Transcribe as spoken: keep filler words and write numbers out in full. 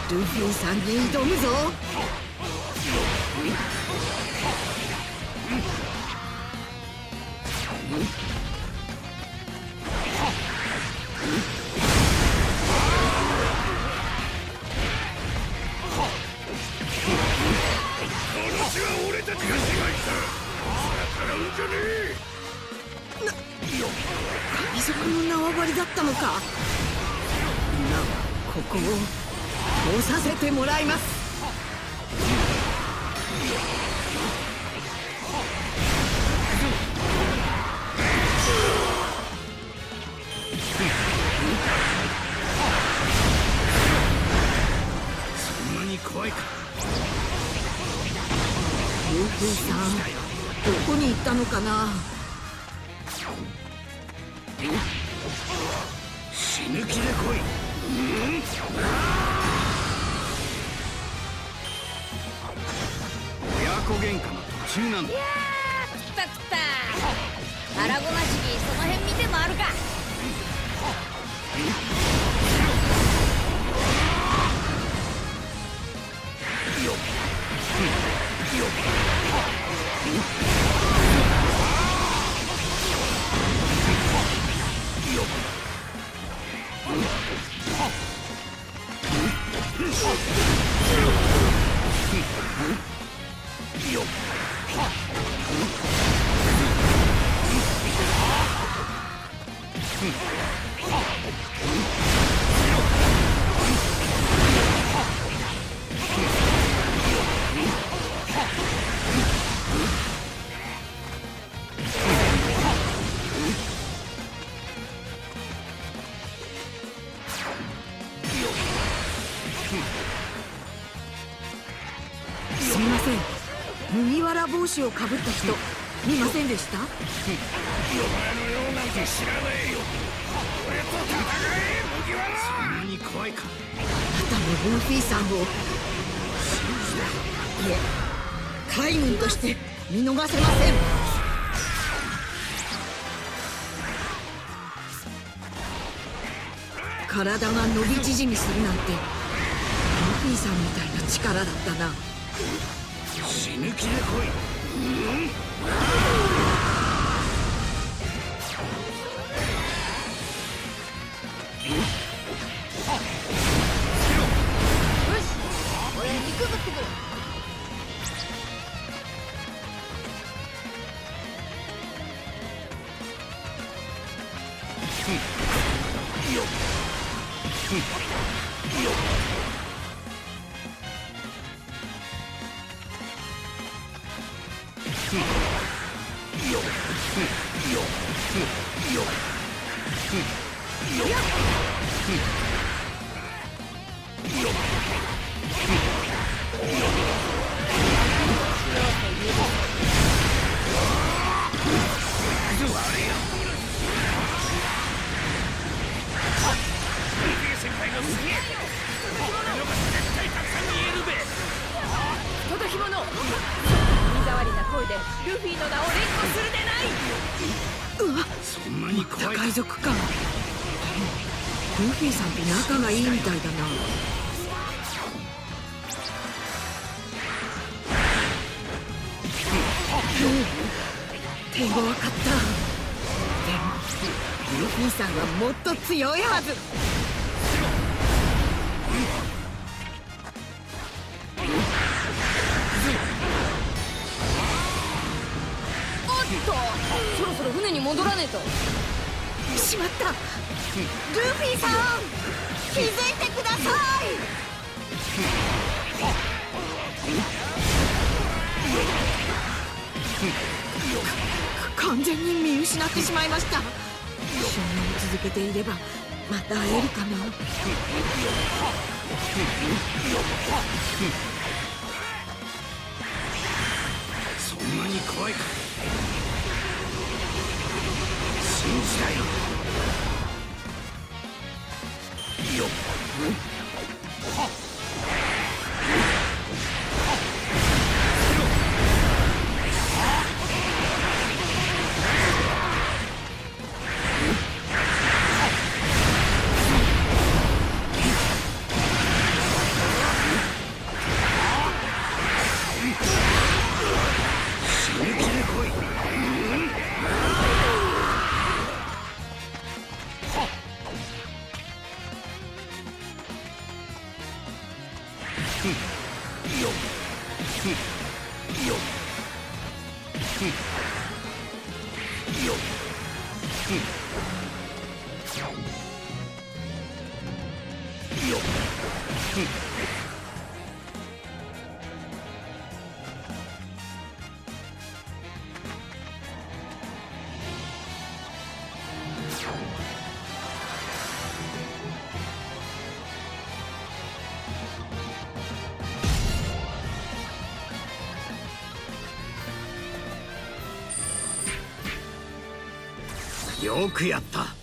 ルフィさんに挑むぞ。 俺たちが支配した戦うんじゃねえ。 な、海賊の縄張りだったのか。今はここを通させてもらいます。 そんなに怖いか。 ルフィさん、どこに行ったのかな。 死ぬ気で来い。うん、親子喧嘩の途中なんだ。 いやー、食った食った。腹ごなしにその辺見て回るか。 よっよっすみません、麦わら帽子をかぶった人見ませんでした？ お前のようなんて知らねえよ。俺と戦え麦わら。そんなに怖いか。 あなたもルフィさんをいえ海軍として見逃せません。体が伸び縮みするなんてルフィさんみたいな力だったな。 死ぬ気で来い。うん、 俺肉食ってくる。 よっよっよっよっ届き物。身障りな声でルフィの名を連呼するでない。 うわっ、 そんなに怖いか。 海賊か。ルフィさんと仲がいいみたいだな。手強かった。でもルフィさんはもっと強いはず。 おっと、そろそろ船に戻らねえと。 しまった。ルフィさん、気づいてください。完全に見失ってしまいました。少年を続けていればまた会えるかな。 そんなに怖いか。信じたよ。よっはっよよよよよくやった。